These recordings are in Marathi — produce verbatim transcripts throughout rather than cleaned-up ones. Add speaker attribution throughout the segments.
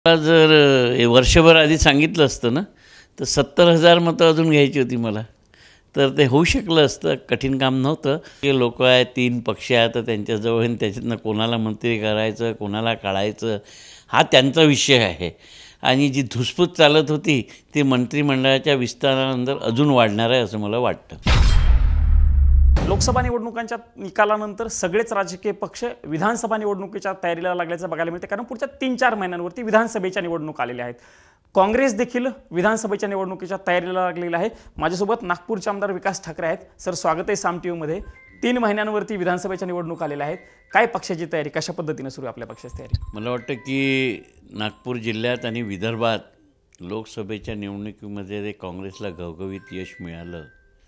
Speaker 1: मला जर अ, वर्षभर आधी सांगितलं असतं ना, तर सत्तर हजार मतं अजून घ्यायची होती मला. तर ते होऊ शकलं असतं, कठीण काम नव्हतं. हे लोकं आहेत, तीन पक्ष आहेत, तर त्यांच्याजवळ आणि त्याच्यातनं कोणाला मंत्री करायचं, कोणाला काढायचं, हा त्यांचा विषय आहे. आणि जी धुसफूस चालत होती, ती मंत्रिमंडळाच्या विस्तारानंतर अजून वाढणार आहे, असं मला वाटतं.
Speaker 2: लोकसभा निवडणुकांच्या निकालानंतर सगळेच राजकीय पक्ष विधानसभा निवडणुकीच्या तयारीला लागल्याचं बघायला मिळते, कारण पुढच्या तीन चार महिन्यांवरती विधानसभेच्या निवडणूक आलेल्या आहेत. काँग्रेस देखील विधानसभेच्या निवडणुकीच्या तयारीला लागलेला आहे. माझ्यासोबत नागपूरचे आमदार विकास ठाकरे आहेत. सर, स्वागत आहे साम टीव्हीमध्ये. तीन महिन्यांवरती विधानसभेच्या निवडणूक आलेल्या आहेत. काय पक्षाची तयारी, कशा पद्धतीने सुरू आहे आपल्या पक्षाची तयारी?
Speaker 1: मला वाटतं की नागपूर जिल्ह्यात आणि विदर्भात लोकसभेच्या निवडणुकीमध्ये ते काँग्रेसला घवघवीत यश मिळालं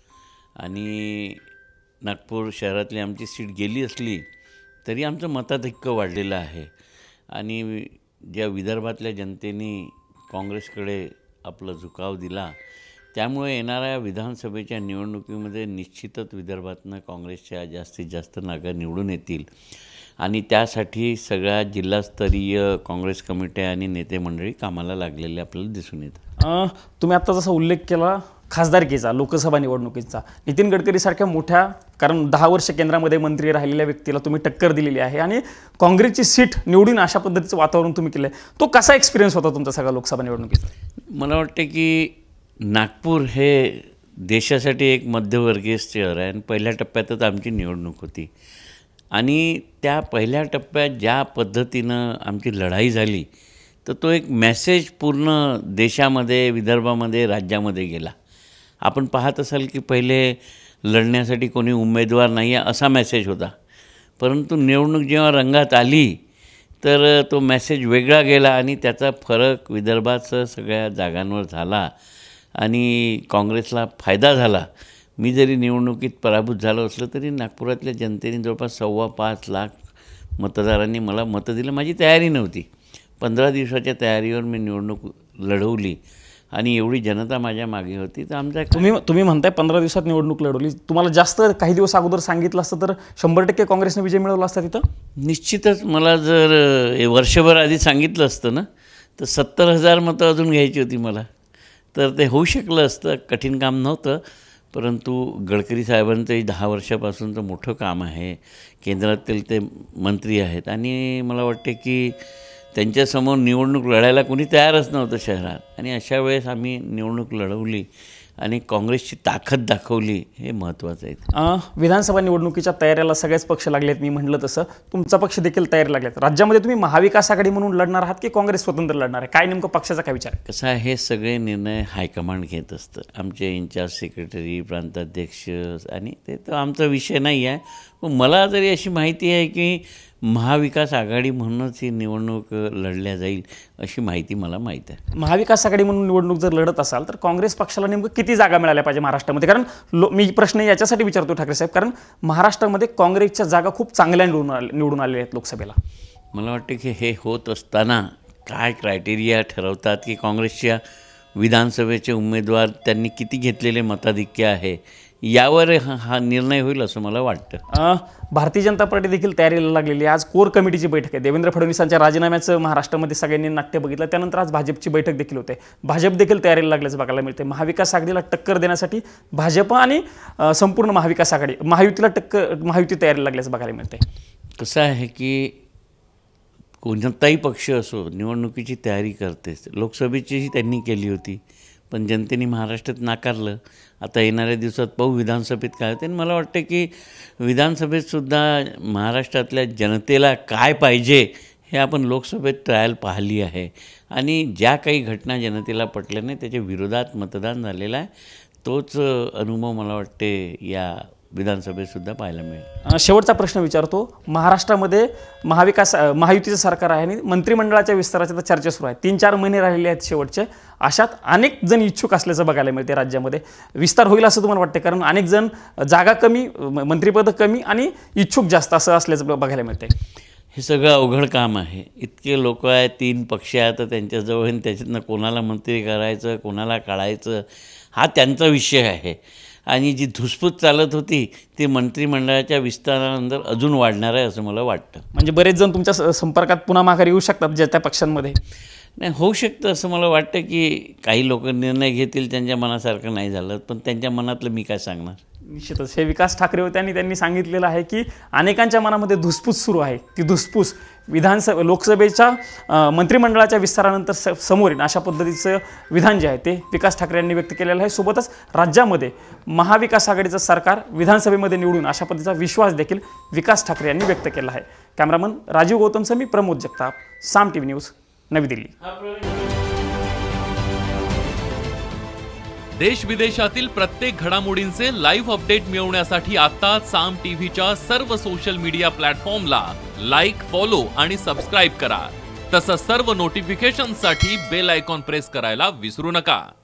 Speaker 1: आणि नागपूर शहरातली आमची सीट गेली असली तरी आमचं मताधिक्य वाढलेलं आहे. आणि ज्या विदर्भातल्या जनतेने काँग्रेसकडे आपला झुकाव दिला, त्यामुळे येणाऱ्या विधानसभेच्या निवडणुकीमध्ये निश्चितच विदर्भातनं काँग्रेसच्या जास्तीत जास्त जागा निवडून येतील. आणि त्यासाठी सगळ्या जिल्हास्तरीय काँग्रेस कमिट्या आणि नेते मंडळी कामाला लागलेले आपल्याला दिसून येतं.
Speaker 2: तुम्ही आता जसा उल्लेख केला खासदारकीचा, लोकसभा निवडणुकीचा, नितीन गडकरीसारख्या मोठ्या, कारण दहा वर्ष केंद्रामध्ये मंत्री राहिलेल्या व्यक्तीला तुम्ही टक्कर दिलेली आहे आणि काँग्रेसची सीट निवडून अशा पद्धतीचं वातावरण तुम्ही केलं आहे. तो कसा एक्सपिरियन्स होता तुमचा सगळा लोकसभा निवडणुकीचा?
Speaker 1: मला वाटतं की नागपूर हे देशासाठी एक मध्यमवर्गीय शहर आहे आणि पहिल्या टप्प्यातच आमची निवडणूक होती. आणि त्या पहिल्या टप्प्यात ज्या पद्धतीनं आमची लढाई झाली, तर तो एक मेसेज पूर्ण देशामध्ये, विदर्भामध्ये, राज्यामध्ये गेला. आपण पाहत असाल की पहिले लढण्यासाठी कोणी उमेदवार नाही आहे असा मेसेज होता, परंतु निवडणूक जेव्हा रंगात आली तर तो मेसेज वेगळा गेला आणि त्याचा फरक विदर्भाचं सगळ्या जागांवर झाला आणि काँग्रेसला फायदा झाला. मी जरी निवडणुकीत पराभूत झालो असलं तरी नागपुरातल्या जनतेने जवळपास सव्वा पाच लाख मतदारांनी मला मतं दिलं. माझी तयारी नव्हती. पंधरा दिवसाच्या तयारीवर मी निवडणूक लढवली आणि एवढी जनता माझ्या मागे होती. तर आमचा
Speaker 2: तुम्ही तुम्ही म्हणताय पंधरा दिवसात निवडणूक लढवली, तुम्हाला जास्त काही दिवस अगोदर सांगितलं असतं तर शंभर टक्के काँग्रेसने विजय मिळवला असता तिथं?
Speaker 1: निश्चितच. मला जर वर्षभर आधी सांगितलं असतं ना, तर सत्तर हजार मतं अजून घ्यायची होती मला. तर ते होऊ शकलं असतं, कठीण काम नव्हतं. परंतु गडकरी साहेबांचंही दहा वर्षापासूनचं मोठं काम आहे. केंद्रातील ते मंत्री आहेत आणि मला वाटते की त्यांच्यासमोर निवडणूक लढायला कोणी तयारच नव्हतं शहरात. आणि अशा वेळेस आम्ही निवडणूक लढवली आणि काँग्रेसची ताकद दाखवली, हे महत्त्वाचं आहे.
Speaker 2: विधानसभा निवडणुकीच्या तयारीला सगळेच पक्ष लागलेत. मी म्हटलं तसं तुमचा पक्ष देखील तयारी लागलेत. राज्यामध्ये तुम्ही महाविकास आघाडी म्हणून लढणार आहात की काँग्रेस स्वतंत्र लढणार आहे? काय नेमकं पक्षाचा काय विचार आहे?
Speaker 1: कसं आहे, हे सगळे निर्णय हायकमांड घेत असतं. आमचे इन्चार्ज सेक्रेटरी, प्रांताध्यक्ष, आणि ते तर आमचा विषय नाही आहे. पण मला तरी अशी माहिती आहे की महाविकास आघाडी म्हणूनच ही निवडणूक लढल्या जाईल अशी माहिती मला माहीत आहे.
Speaker 2: महाविकास आघाडी म्हणून निवडणूक जर लढत असाल तर काँग्रेस पक्षाला नेमकं किती जागा मिळाल्या पाहिजे महाराष्ट्रामध्ये? कारण लो मी प्रश्न याच्यासाठी विचारतो ठाकरे साहेब, कारण महाराष्ट्रामध्ये काँग्रेसच्या जागा खूप चांगल्या निवडून आले निवडून आलेल्या आहेत लोकसभेला.
Speaker 1: मला वाटतं की हे होत असताना काय क्रायटेरिया ठरवतात की काँग्रेसच्या विधानसभेचे उमेदवार त्यांनी किती घेतलेले मताधिक्य आहे, यावर हा निर्णय होईल असं मला वाटतं.
Speaker 2: भारतीय जनता पार्टी देखील तयारीला लागलेली आहे. आज कोर कमिटीची बैठक आहे. देवेंद्र फडणवीसांच्या राजीनाम्याचं महाराष्ट्रामध्ये सगळ्यांनी नाट्य बघितलं. त्यानंतर आज भाजपची बैठक देखील होते. भाजप देखील तयारीला लागल्याचं बघायला मिळते. महाविकास आघाडीला टक्कर देण्यासाठी भाजप आणि संपूर्ण महाविकास आघाडी, महायुतीला टक्कर महायुती तयारीला लागल्याचं बघायला मिळते.
Speaker 1: कसं आहे की कोणताही पक्ष असो निवडणुकीची तयारी करतेच. लोकसभेचीही त्यांनी केली होती, पण जनतेने महाराष्ट्रात नाकारलं. आता येणाऱ्या दिवसात पाहू विधानसभेत काय होते. आणि मला वाटतं की विधानसभेतसुद्धा महाराष्ट्रातल्या जनतेला काय पाहिजे हे आपण लोकसभेत ट्रायल पाहिली आहे. आणि ज्या काही घटना जनतेला पटल्या नाही त्याच्या विरोधात मतदान झालेलं आहे. तोच अनुभव मला वाटते या विधानसभेतसुद्धा पाहायला मिळेल.
Speaker 2: शेवटचा प्रश्न विचारतो. महाराष्ट्रामध्ये महाविकास महायुतीचं सरकार आहे आणि मंत्रिमंडळाच्या विस्ताराच्या तर चर्चा सुरू आहे. तीन चार महिने राहिलेले आहेत शेवटचे. अशात अनेक जण इच्छुक असल्याचं बघायला मिळते. राज्यामध्ये विस्तार होईल असं तुम्हाला वाटते? कारण अनेक जण जागा कमी, मंत्रिपद कमी आणि इच्छुक जास्त असं असल्याचं बघायला मिळते.
Speaker 1: हे सगळं अवघड काम आहे. इतके लोक आहेत, तीन पक्ष आहेत, तर त्यांच्याजवळ आणि त्याच्यातनं कोणाला मंत्री करायचं, कोणाला काढायचं, हा त्यांचा विषय आहे. आणि जी धुसफूस चालत होती ती मंत्रिमंडळाच्या विस्तारानंतर अजून वाढणार आहे असं मला वाटतं.
Speaker 2: म्हणजे बरेच जण तुमच्या संपर्कात पुन्हा माघारी येऊ शकतात ज्या त्या पक्षांमध्ये?
Speaker 1: नाही होऊ शकतं असं मला वाटतं की काही लोक निर्णय घेतील त्यांच्या मनासारखं नाही झालं, पण त्यांच्या मनातलं मी काय सांगणार.
Speaker 2: निश्चितच हे विकास ठाकरे होते आणि त्यांनी सांगितलेलं आहे की अनेकांच्या मनामध्ये धुसफूस सुरू आहे. ती धुसफूस विधानसभा लोकसभेच्या अ, मंत्रिमंडळाच्या विस्तारानंतर स समोर येईल अशा पद्धतीचं विधान जे आहे ते विकास ठाकरे यांनी व्यक्त केलेलं आहे. सोबतच राज्यामध्ये महाविकास आघाडीचं सरकार विधानसभेमध्ये निवडून अशा पद्धतीचा विश्वास देखील विकास ठाकरे यांनी व्यक्त केला आहे. कॅमेरामन राजीव गौतमसह मी Pramod Jagtap, Saam T V news, Navi Delhi.
Speaker 3: देश विदेशातील प्रत्येक घडामोडींचे लाईव्ह अपडेट मिळवण्यासाठी आता साम टीव्हीच्या सर्व सोशल मीडिया प्लॅटफॉर्मला लाईक, फॉलो आणि सबस्क्राईब करा. तसंच सर्व नोटिफिकेशनसाठी बेल आयकॉन प्रेस करायला विसरू नका.